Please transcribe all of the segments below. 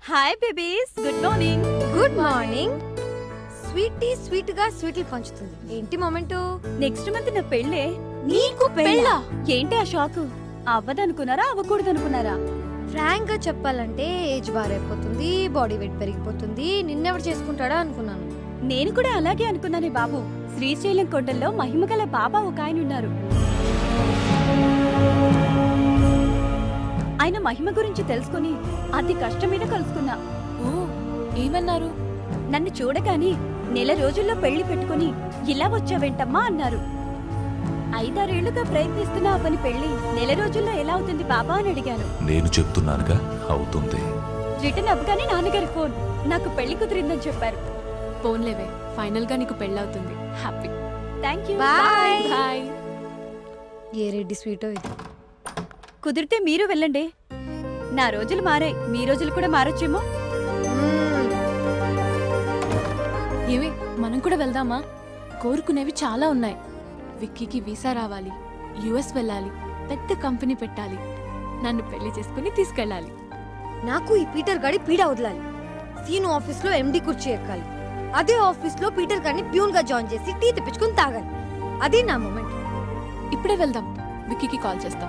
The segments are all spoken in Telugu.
Hi babies, good morning. Good morning. Sweetie sweet గా స్వీట్లు పంచుతుంది. ఏంటి మొమెంటు? నెక్స్ట్ మంత్ నా పెళ్ళే. నీకు పెళ్ళా? ఏంటి ఆ షాక్? అవ్వదనుకున్నారా, అవ్వకూడదనుకున్నారా? ఫ్రాంక్ గా చెప్పాలంటే ఏజ్ బారైపోతుంది, బాడీ వెయిట్ పెరిగిపోతుంది, నిన్నెవరు చేసుకుంటాడా అనుకున్నాను. నేను కూడా అలాగే అనుకున్నానే బాబు. శ్రీశైలం కొండల్లో మహిమగల బాబా ఒక ఆయన ఉన్నారు. ఆయన మహిమ గురించి తెలుసుకుని అతి కష్టం మీద కలుసుకున్నా. ఓ, ఏమన్నారు? నన్ను చూడగాని నెల రోజుల్లో పెళ్లి పెట్టుకుని ఇలా వచ్చావేంటమ్మా అన్నారు. 5-6 ఏళ్లుగా ప్రయత్నిస్తున్నా ఆ పని పెళ్లి నెల రోజుల్లో ఎలా అవుతుంది బాబా అని అడిగాను. నేను చెప్తున్నానుగా, అవుతుంది. రిటర్న్ అవ్వగానే నాన్నగారి ఫోన్, నాకు పెళ్లి కుదిరిందని చెప్పారు. ఫోన్లేవే, ఫైనల్ గా నీకు పెళ్ళవుతుంది. Happy. Thank you. Bye. Bye. ఏ రెడ్డి స్వీటో ఇది. కుదిరితే మీరు వెళ్ళండి. నా రోజులు మారాయి, మీ రోజులు కూడా మారొచ్చేమో. ఏమి, మనం కూడా వెళ్దామా? కోరుకునేవి చాలా ఉన్నాయి. విక్కీకి వీసా రావాలి, యుఎస్ వెళ్ళాలి, పెద్ద కంపెనీ పెట్టాలి, నన్ను పెళ్లి చేసుకుని తీసుకెళ్ళాలి. నాకు ఈ పీటర్ గాడి పీడ వదలాలి. సీను ఆఫీస్ లో ఎండి కుర్చీ ఎక్కాలి. అదే ఆఫీస్ లో పీటర్ గాడిని ప్యూన్ గా జాయిన్ చేసి టీ తెప్పించుకుని తాగాలి. అదే నా మూమెంట్. ఇప్పుడే వెళ్దాం. విక్కీకి కాల్ చేస్తాం.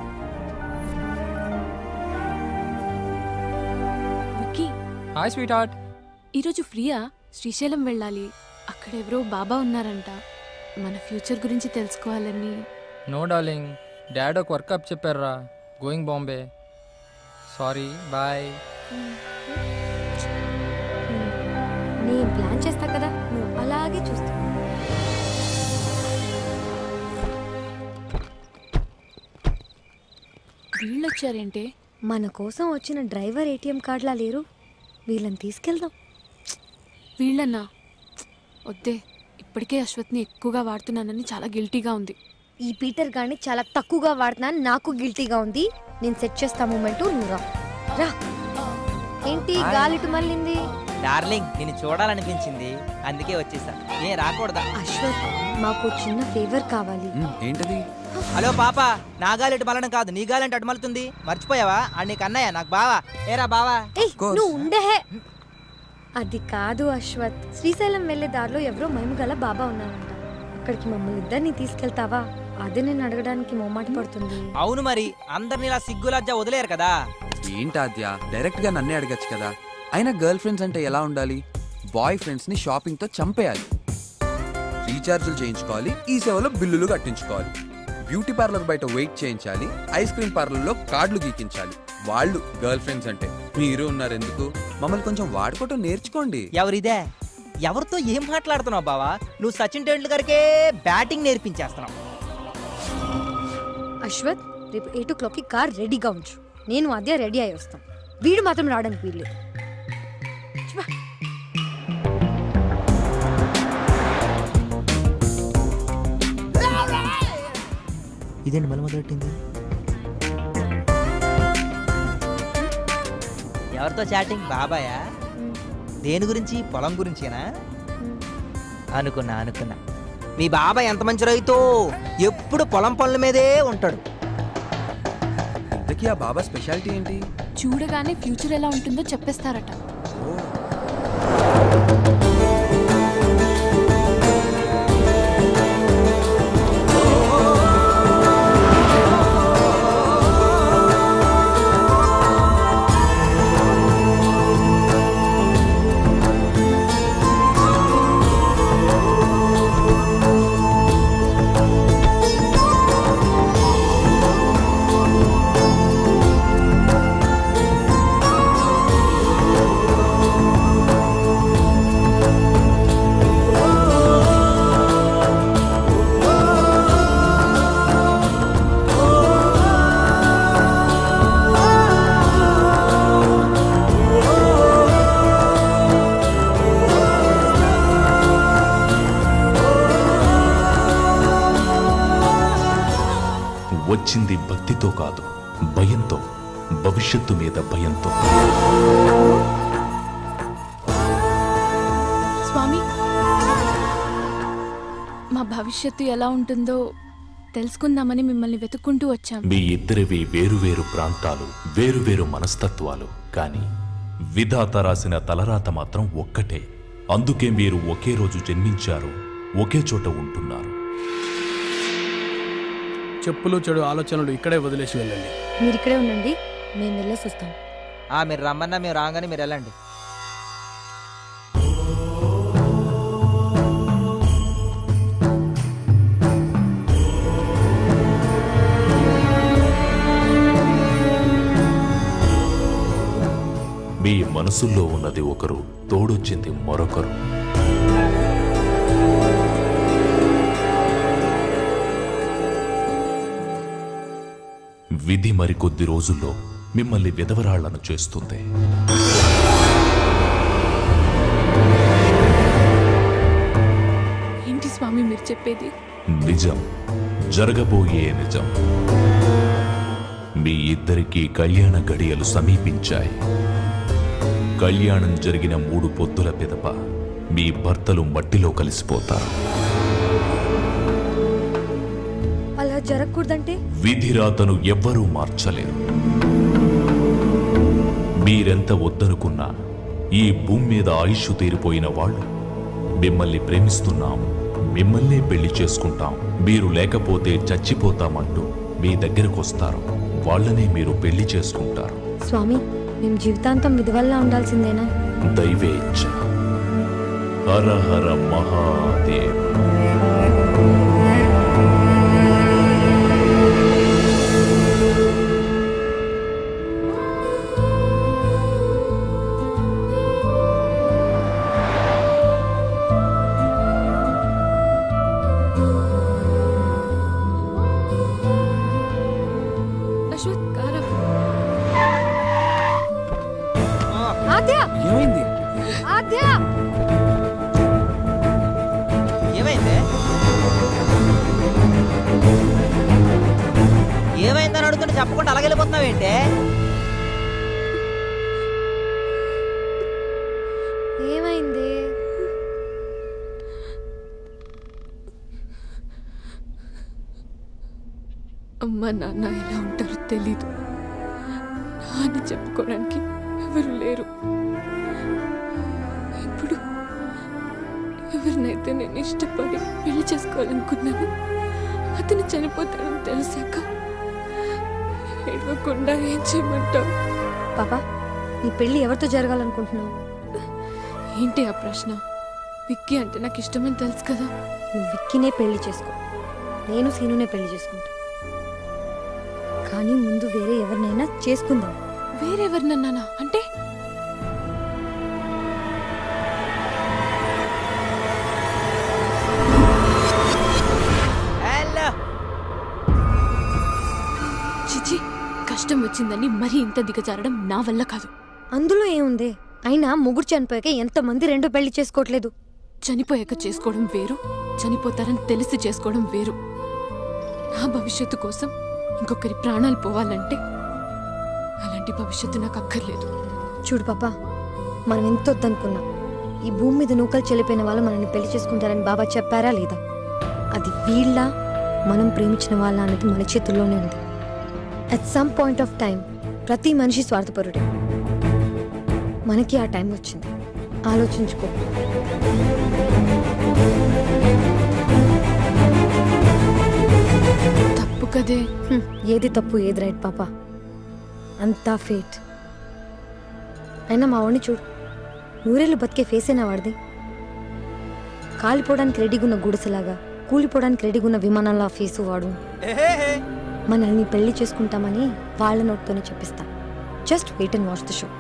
Vicky, hi sweet heart. ఈరోజు ఫ్రీయా? శ్రీశైలం వెళ్ళాలి. అక్కడెవరో బాబా ఉన్నారంట. మన ఫ్యూచర్ గురించి తెలుసుకోవాలని. నో డార్లింగ్, డాడ్ ఒక వర్క్ అప్ చెప్పారా. గోయింగ్ బాంబే. Sorry, bye. నేను ప్లాన్ చేస్తా కదా, నువ్వు అలాగే చూస్తా. వీళ్ళొచ్చారేంటే? మన కోసం వచ్చిన డ్రైవర్ ఏటీఎం కార్డులా లేరు. వీళ్ళని తీసుకెళ్దాం. వీళ్ళన్నా? వద్దే, ఇప్పటికే అశ్వత్ని ఎక్కువగా వాడుతున్నానని చాలా గిల్టీగా ఉంది. ఈ పీటర్ గాడిని చాలా తక్కువగా వాడుతున్నాను, నాకు గిల్టీగా ఉంది. నేను సెట్ చేస్తా మూమెంట్. నువ్వు రా. ఏంటి గాలిటు మళ్ళింది? డార్లింగ్, నిన్ను చూడాలనిపించింది, అందుకే వచ్చేసా. ఏ రాకూడదా? అశ్వత్, మాకు చిన్న ఫేవర్ కావాలి. ఏంటది? హలో పాప, నా గాలి ఇటు మళ్ళడం కాదు, నీ గాలి అంటే అటు మలుతుంది. మర్చిపోయావా? అని నీకు అన్నయ్య, నాకు బావా. ఏరా బావా? నువ్వు ఉండే. అది కాదు అశ్వత్, శ్రీశైలం వెళ్లే దారిలో ఎవరో మహిమగల బాబా ఉన్నారంట. అక్కడికి మమ్మల్ని ఇద్దరిని తీసుకెళ్తావా? అదే నేను అడగడానికి మొమ్మాట పడుతుంది. అవును మరి, అందరిని ఇలా సిగ్గులజ్జా వదిలేరు కదా. ఏంటాద్య, డైరెక్ట్ గా నన్నే అడగచ్చు కదా. అయినా గర్ల్ ఫ్రెండ్స్ అంటే ఎలా ఉండాలి? బాయ్ ఫ్రెండ్స్ ని షాపింగ్ తో చంపేయాలి, రీఛార్జులు చేయించుకోవాలి, ఈ సేవలో బిల్లులు కట్టించుకోవాలి, బ్యూటీ పార్లర్ బయట వెయిట్ చేయించాలి, ఐస్ క్రీమ్ పార్లర్ లో కార్డులు గీకించాలి. వాళ్ళు గర్ల్ ఫ్రెండ్స్ అంటే. మీరు ఉన్నారు ఎందుకు? మమ్మల్ని కొంచెం వాడుకోవటం నేర్చుకోండి. ఎవరిదే? ఎవరితో ఏం మాట్లాడుతున్నావు బావా? నువ్వు సచిన్ టెండూల్కర్కే బ్యాటింగ్ నేర్పించేస్తున్నావు. అశ్వత్, రేపు 8 o'clock కార్ రెడీగా ఉంచు. నేను అదే రెడీ అయి వస్తాం. వీడు మాత్రం రావడానికి వీల్లేదు. ఇదేంటి మళ్ళీ మొదలెట్టింది? ఎవరితో చాటింగ్? బాబాయా? దేని గురించి? పొలం గురించేనా? అనుకున్నా. మీ బాబాయ్ ఎంత మంచి రైతో, ఎప్పుడు పొలం పనుల మీదే ఉంటాడు. ఇంతకీ ఆ బాబా స్పెషాలిటీ ఏంటి? చూడగానే ఫ్యూచర్ ఎలా ఉంటుందో చెప్పేస్తారట. వచ్చింది భక్తితో కాదు, భయంతో, భవిష్యత్తు మీద భయంతో. స్వామి, మా భవిష్యత్తు ఎలా ఉంటుందో తెలుసుకుందామని మిమ్మల్ని వెతుక్కుంటూ వచ్చాం. మీ ఇద్దరివి వేరువేరు ప్రాంతాలు, వేరువేరు మనస్తత్వాలు, కానీ విధాత రాసిన తలరాత మాత్రం ఒక్కటే. అందుకే మీరు ఒకే రోజు జన్మించారు, ఒకే చోట ఉంటున్నారు. చెప్పులు చెడు ఆలోచనలు ఇక్కడే వదిలేసి వెళ్ళండి. మీరు ఇక్కడే ఉండండి, మేము వెళ్ళేసి వస్తాం. మీరు రమ్మన్నా మేము రాగానే మీరు వెళ్ళండి. మీ మనసుల్లో ఉన్నది ఒకరు, తోడొచ్చింది మరొకరు. విధి మరికొద్ది రోజుల్లో మిమ్మల్ని విధవరాళ్లను చేస్తుంది. ఏంటి స్వామి మీరు చెప్పేది? నిజం, జరగబోయే నిజం. మీ ఇద్దరికీ కళ్యాణ గడియలు సమీపించాయి. కళ్యాణం జరిగిన 3 పొద్దుల పిదప మీ భర్తలు మట్టిలో కలిసిపోతారు. అలా జరగకూడదంటే? విధిరాతను ఎవ్వరూ మార్చలేరు. మీరెంత వద్దనుకున్నా ఈ భూమి మీద ఆయుష్ తీరిపోయిన వాళ్ళు మిమ్మల్ని ప్రేమిస్తున్నాం, మిమ్మల్నే పెళ్లి చేసుకుంటాం, మీరు లేకపోతే చచ్చిపోతామంటూ మీ దగ్గరకు వస్తారు. వాళ్ళనే మీరు పెళ్లి చేసుకుంటారు. స్వామి, మేము జీవితాంతం విధవల్లా ఉండాల్సిందేనా? దైవేచ్ఛ. హర హర మహాదేవ. ఏమైంది? ఏమైందని అడుగుతుంటే చెప్పకుండా అలాగే వెళ్ళిపోతున్నావేంటే? ఏమైంది? అమ్మ నాన్న ఎలా ఉంటారో తెలీదు. నాన్న చెప్పుకోవడానికి ఎవరు లేరు. ఇప్పుడు ఎవరినైతే నేను ఇష్టపడి పెళ్లి చేసుకోవాలనుకున్నాను అతను చనిపోతాడని తెలిసాక ఏడవకుండా ఏం చేయమంటావు? పాపా, నీ పెళ్లి ఎవరితో జరగాలనుకుంటున్నావు? ఏంటి ఆ ప్రశ్న? విక్కీ అంటే నాకు ఇష్టమని తెలుసు కదా. నువ్వు విక్కీనే పెళ్లి చేసుకో, నేను సీనునే పెళ్లి చేసుకుంటా. కానీ ముందు వేరే ఎవరినైనా చేసుకుందాం. వేరెవరినన్నానా? అంటే చిచి, కష్టం వచ్చిందని మరీ ఇంత దిగజారడం నా వల్ల కాదు. అందులో ఏముంది? అయినా మొగుడు చనిపోయాక ఎంతమంది రెండో పెళ్లి చేసుకోవట్లేదు? చనిపోయాక చేసుకోవడం వేరు, చనిపోతారని తెలిసి చేసుకోవడం వేరు. నా భవిష్యత్తు కోసం ఇంకొకరి ప్రాణాలు పోవాలంటే అలాంటి భవిష్యత్తు నాకు అక్కర్లేదు. చూడు పాపా, మనం ఎంత వద్దనుకున్నా ఈ భూమి మీద నూకలు చెల్లిపోయిన వాళ్ళు మనల్ని పెళ్లి చేసుకుంటారని బాబా చెప్పారా లేదా? అది వీళ్ళ మనం ప్రేమించిన వాళ్ళ అనేది మన చేతుల్లోనే ఉంది. At some point of time ప్రతి మనిషి స్వార్థపరుడే. మనకి ఆ టైం వచ్చింది, ఆలోచించుకో. తప్పు కదే. ఏది తప్పు ఏది రైట్ పాపా, అంతా ఫేట్. అయినా మా వాడిని చూడు, నూరేళ్ళు బతికే ఫేసేనా వాడిది? కాలిపోవడానికి రెడీగున్న గుడిసెలాగా, కూలిపోవడానికి రెడీగున్న విమానంలా ఫేసు వాడు. మనల్ని పెళ్లి చేసుకుంటామని వాళ్ళ నోట్తోనే చెప్పిస్తా. Just wait and watch the show.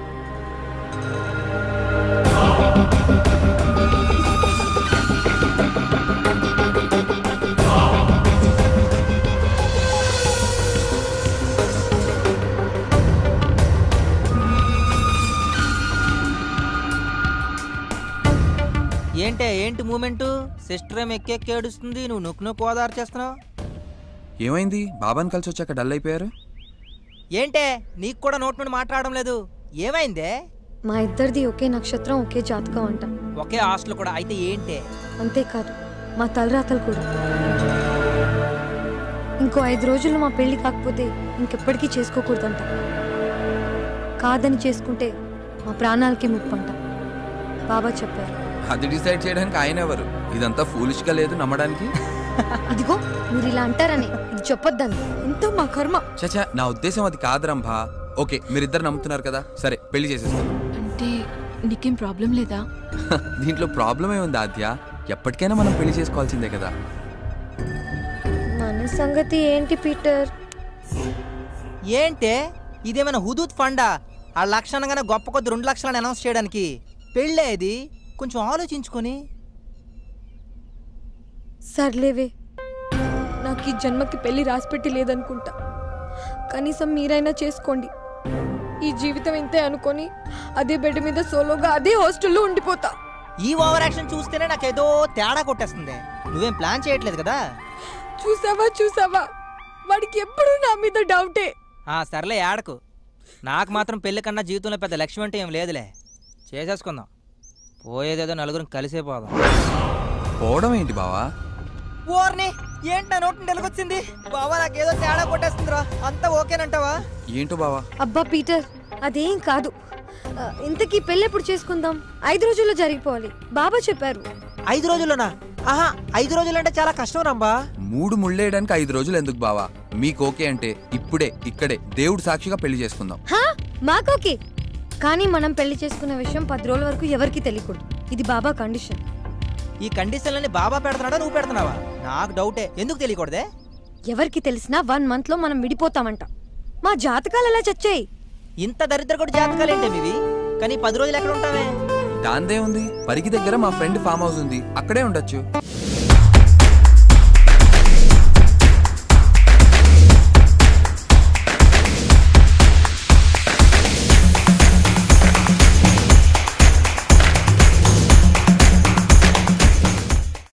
ఏంటి మూమెంటు? సిస్టర్ ఏం ఎక్కెక్కి ఏడుస్తుంది, నువ్వు నొక్కు ఓదారు చేస్తున్నావు. ఏమైంది? బాబాని కలిసి వచ్చాక డల్ అయిపోయారు ఏంటే? నీకు కూడా నోట్ నుండి మాట్లాడడం లేదు, ఏమైందే? మా ఇద్దరిది ఒకే నక్షత్రం, ఒకే జాతకం అంట. ఒకే హాస్టల్ కూడా అయితే ఏంటే? అంతేకాదు, మా తలరాతలు కూడా. ఇంకో 5 రోజుల్లో మా పెళ్లి కాకపోతే ఇంకెప్పటికీ చేసుకోకూడదంట. కాదని చేసుకుంటే మా ప్రాణాలకి ముప్పంట బాబా చెప్పారు. అది డిసైడ్ చేయడానికి ఆయన ఎవరు? ఇదంతా ఫూలిష్గా లేదు నమ్మడానికి. ఇదిగో మీరు ఇలా అంటారని ఇది చెప్పొద్దని ఎంతో మా కర్మ. చచా, నా ఉద్దేశం అది కాదు రంభా. ఓకే, మీరిద్దరు నమ్ముతున్నారు కదా, సరే పెళ్లి చేసేస్తాం. అంటే నీకేం ప్రాబ్లం లేదా? దీంట్లో ప్రాబ్లమే ఉంది ఆద్య. ఎప్పటికైనా మనం పెళ్లి చేసుకోవాల్సిందే కదా. మన సంగతి ఏంటి పీటర్? ఏంటే ఇదేమైనా హుదూద్ ఫండా? ఆ లక్షణంగానే గొప్ప కొద్ది 2 లక్షలని అనౌన్స్ చేయడానికి పెళ్ళే ఇది. కొంచెం ఆలోచించుకొని. సర్లేవే, నాకు ఈ జన్మకి పెళ్లి రాసిపెట్టి లేదనుకుంటా. కనీసం మీరైనా చేసుకోండి. ఈ జీవితం ఇంతే అనుకొని అదే బెడ్ మీద సోలోగా అదే హాస్టల్లో ఉండిపోతా. ఈ ఓవర్ యాక్షన్ చూస్తేనే నాకేదో తేడా కొట్టేస్తుంది. నువ్వేం ప్లాన్ చేయట్లేదు కదా? చూసావా వాడికి ఎప్పుడు నా మీద డౌటే. సర్లే ఆడకు. నాకు మాత్రం పెళ్లి కన్నా జీవితంలో పెద్ద లక్ష్యం అంటే ఏం లేదులే. చేసేసుకుందాం. పోయేదేదో నలుగురం కలిసే పోదాం. పోవడం ఏంటి బావా? ఓర్ని ఏంటి నా నోటిని వెలుగొచ్చింది? బావా నాకేదో తేడా కొట్టేస్తుందిరా. అంతా ఓకేనంటావా? ఏంటో బావా? అబ్బా పీటర్, అదేం కాదు. ఇంతకీ పెళ్ళి ఎప్పుడు చేసుకుందాం? 5 రోజుల్లో జరిగిపోవాలి బాబా చెప్పారు. 5 రోజుల్లోనా? 5 రోజులంటే చాలా కష్టం రంబా. 3 ముళ్ళేయడానికి 5 రోజులు ఎందుకు బావా? మీకు ఓకే అంటే ఇప్పుడే ఇక్కడే దేవుడు సాక్షిగా పెళ్లి చేసుకుందాం. మాకోకే, కానీ మనం పెళ్లి చేసుకున్న విషయం 10 రోజుల వరకు ఎవరికి తెలియకూడదు. ఇది బాబా కండిషన్. ఈ కండిషన్లని బాబా పెడుతున్నాడా నువ్వు పెడుతున్నావా? నాకు డౌటే. ఎందుకు తెలియకూడదే? ఎవరికి తెలిసినా 1 month లో మనం విడిపోతామంట. మా జాతకాలు ఎలా చచ్చాయి? ఇంత దరిద్ర కూడా జాతకాలు ఏంటే మీవి? కానీ 10 రోజులు ఎక్కడ ఉంటామే? దాందే ఉంది, పరిగి దగ్గర మా ఫ్రెండ్ ఫామ్ హౌస్ ఉంది, అక్కడే ఉండొచ్చు.